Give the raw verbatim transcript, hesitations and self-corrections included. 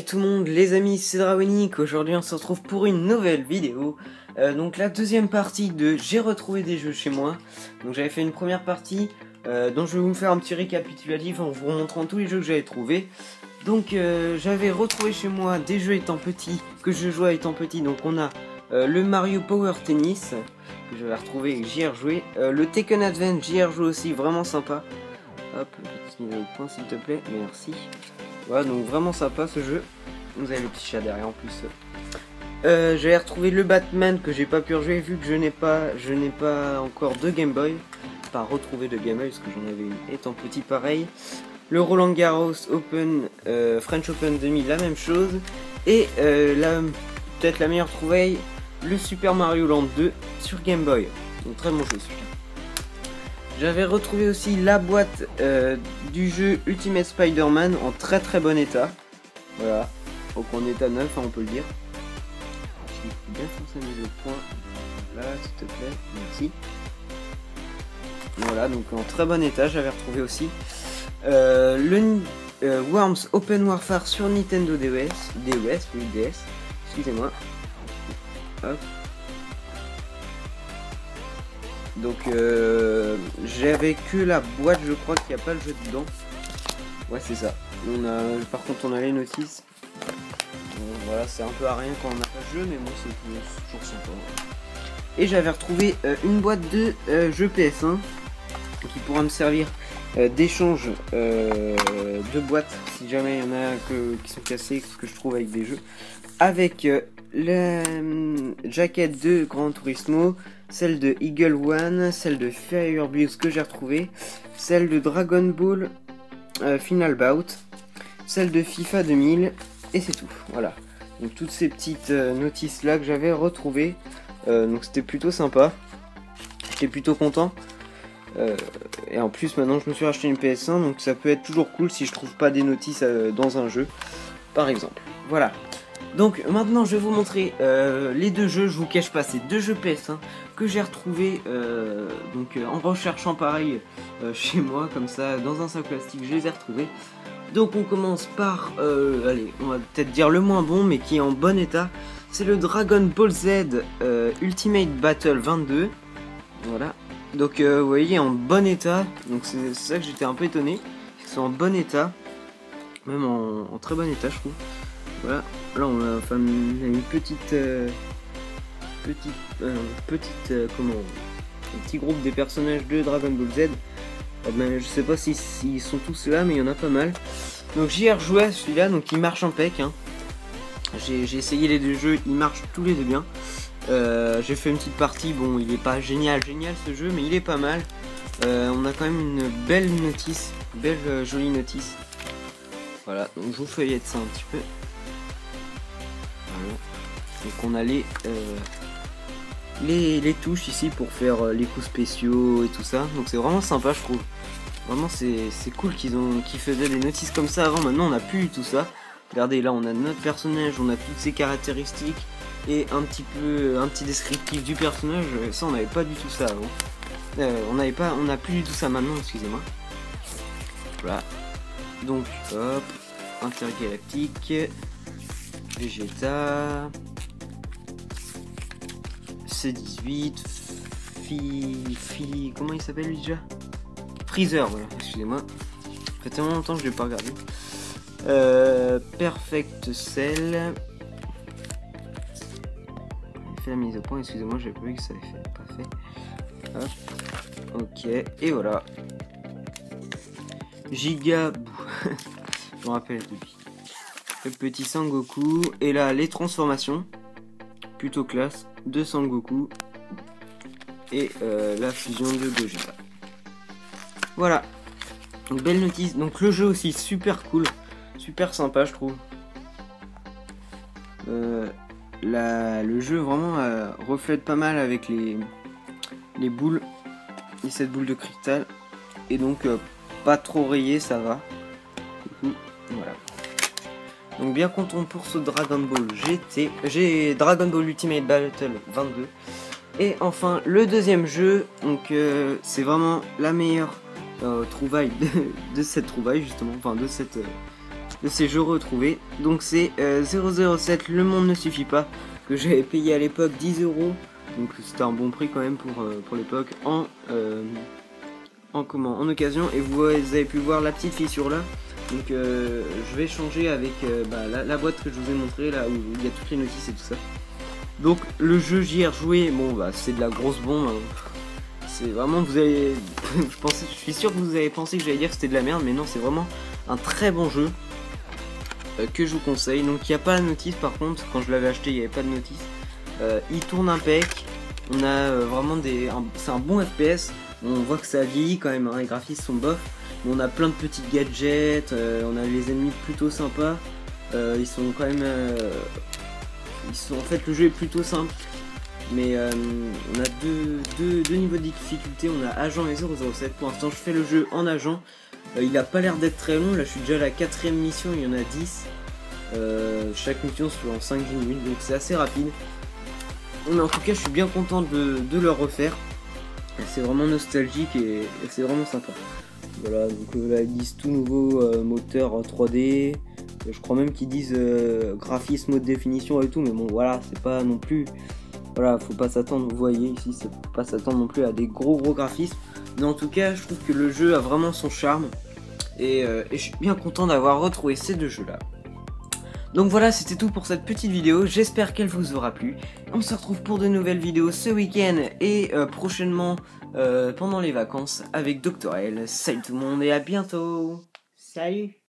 tout le monde, les amis, c'est Drawenic. Aujourd'hui on se retrouve pour une nouvelle vidéo. euh, Donc la deuxième partie de J'ai retrouvé des jeux chez moi. Donc j'avais fait une première partie euh, dont je vais vous faire un petit récapitulatif en vous montrant tous les jeux que j'avais trouvés. Donc euh, j'avais retrouvé chez moi des jeux étant petit, que je jouais étant petit. Donc on a euh, le Mario Power Tennis, que j'avais retrouvé et que j'y ai rejoué. euh, Le Tekken Advance, j'y ai rejoué aussi, vraiment sympa. Hop, petite mise au point s'il te plaît, merci. Voilà, donc vraiment sympa ce jeu. Vous avez le petit chat derrière en plus. Euh, J'avais retrouvé le Batman que j'ai pas pu rejouer vu que je n'ai pas, je n'ai pas encore de Game Boy. Pas retrouvé de Game Boy parce que j'en avais une étant petit pareil. Le Roland Garros Open, euh, French Open deux mille, la même chose. Et euh, la peut-être la meilleure trouvaille, le Super Mario Land deux sur Game Boy. Donc très bon jeu celui-là. J'avais retrouvé aussi la boîte euh, du jeu Ultimate Spider-Man en très très bon état. Voilà, donc en état neuf, hein, on peut le dire. J'ai bien forcé mes deux points. Là, s'il te plaît, merci. Voilà, donc en très bon état, j'avais retrouvé aussi. Euh, le euh, Worms Open Warfare sur Nintendo D S. D S, oui, D S. Excusez-moi. Hop. Donc euh, j'avais que la boîte, je crois qu'il n'y a pas le jeu dedans. Ouais, c'est ça. On a, par contre on a les notices. Donc, voilà, c'est un peu à rien quand on n'a pas de jeu, mais moi c'est toujours sympa. Et j'avais retrouvé euh, une boîte de euh, jeux P S un qui pourra me servir euh, d'échange euh, de boîtes si jamais il y en a que, qui sont cassées, ce que je trouve avec des jeux. Avec euh, la euh, jaquette de Gran Turismo, celle de Eagle One, celle de Firebears que j'ai retrouvé, celle de Dragon Ball euh, Final Bout, celle de FIFA deux mille, et c'est tout. Voilà. Donc toutes ces petites euh, notices là que j'avais retrouvées, euh, donc c'était plutôt sympa. J'étais plutôt content. Euh, et en plus maintenant je me suis racheté une P S un, donc ça peut être toujours cool si je trouve pas des notices euh, dans un jeu, par exemple. Voilà. Donc maintenant je vais vous montrer euh, les deux jeux, je vous cache pas, c'est deux jeux P S un que j'ai retrouvé euh, donc euh, en recherchant pareil euh, chez moi comme ça dans un sac plastique, je les ai retrouvés. Donc on commence par, euh, allez on va peut-être dire le moins bon mais qui est en bon état, c'est le Dragon Ball Z euh, Ultimate Battle vingt-deux, voilà. Donc euh, vous voyez en bon état, donc c'est ça que j'étais un peu étonné, qu'ils sont en bon état, même en, en très bon état je trouve. Voilà, là on a, enfin, on a une petite, euh, petite, euh, petite, euh, comment, un petit groupe des personnages de Dragon Ball Z. Euh, ben, je sais pas s'ils si, si sont tous là, mais il y en a pas mal. Donc j'y ai rejoué à celui-là, donc il marche impec. Hein. J'ai essayé les deux jeux, ils marchent tous les deux bien. Euh, J'ai fait une petite partie, bon il est pas génial, génial ce jeu, mais il est pas mal. Euh, on a quand même une belle notice, belle euh, jolie notice. Voilà, donc je vous feuillette ça un petit peu. Voilà. Donc on a les, euh, les, les touches ici pour faire euh, les coups spéciaux et tout ça. Donc c'est vraiment sympa je trouve. Vraiment c'est cool qu'ils ont qu'ils faisaient des notices comme ça avant. Maintenant on n'a plus tout ça. Regardez là on a notre personnage, on a toutes ses caractéristiques et un petit peu un petit descriptif du personnage. Ça on n'avait pas du tout ça avant. Euh, on n'avait pas, on n'a plus du tout ça maintenant, excusez-moi. Voilà. Donc hop, intergalactique. Vegeta, C dix-huit, Fi... Fi... Comment il s'appelle lui déjà? Freezer, voilà, excusez-moi. Ça fait tellement longtemps que je l'ai pas regardé. Euh, Perfect Cell. J'ai fait la mise au point, excusez-moi, j'ai pas vu que ça avait fait, pas fait. Hop, ok, et voilà. Giga... je me rappelle de lui. Le petit Sangoku, et là les transformations, plutôt classe, de Sangoku, et euh, la fusion de Gogeta. Voilà, donc belle notice, donc le jeu aussi super cool, super sympa je trouve. Euh, la, le jeu vraiment euh, reflète pas mal avec les, les boules, et cette boule de cristal, et donc euh, pas trop rayé, ça va. Du coup, voilà. Donc bien content pour ce Dragon Ball G T, j'ai Dragon Ball Ultimate Battle vingt-deux. Et enfin le deuxième jeu, donc euh, c'est vraiment la meilleure euh, trouvaille de, de cette trouvaille justement, enfin de cette, euh, de ces jeux retrouvés. Donc c'est euh, zéro zéro sept Le Monde Ne Suffit Pas, que j'avais payé à l'époque dix euros. Donc c'était un bon prix quand même pour, euh, pour l'époque en, euh, en, comment, en occasion. Et vous, vous avez pu voir la petite fissure là. Donc euh, je vais changer avec euh, bah, la, la boîte que je vous ai montré là où il y a toutes les notices et tout ça. Donc le jeu j'y ai rejoué, bon bah c'est de la grosse bombe. Hein. C'est vraiment, vous avez, je pensais, je suis sûr que vous avez pensé que j'allais dire que c'était de la merde, mais non, c'est vraiment un très bon jeu euh, que je vous conseille. Donc il n'y a pas la notice par contre, quand je l'avais acheté il n'y avait pas de notice. Euh, il tourne impec, on a euh, vraiment des, c'est un bon F P S. On voit que ça vieillit quand même, hein, les graphismes sont bof. On a plein de petits gadgets, euh, on a les ennemis plutôt sympas, euh, ils sont quand même, euh, ils sont, en fait le jeu est plutôt simple, mais euh, on a deux, deux, deux niveaux de difficulté, on a agent et zéro zéro sept, pour l'instant je fais le jeu en agent, euh, il a pas l'air d'être très long, là je suis déjà à la quatrième mission, il y en a dix, euh, chaque mission se fait en cinq dix minutes, donc c'est assez rapide, mais en tout cas je suis bien content de, de le refaire, c'est vraiment nostalgique et, et c'est vraiment sympa. Voilà, donc euh, là ils disent tout nouveau euh, moteur en trois D, euh, je crois même qu'ils disent euh, graphisme, haute définition et tout, mais bon voilà, c'est pas non plus, voilà, faut pas s'attendre, vous voyez ici, c'est faut pas s'attendre non plus à des gros gros graphismes, mais en tout cas je trouve que le jeu a vraiment son charme, et, euh, et je suis bien content d'avoir retrouvé ces deux jeux là. Donc voilà, c'était tout pour cette petite vidéo, j'espère qu'elle vous aura plu. On se retrouve pour de nouvelles vidéos ce week-end et euh, prochainement euh, pendant les vacances avec Doctorel. Salut tout le monde et à bientôt. Salut.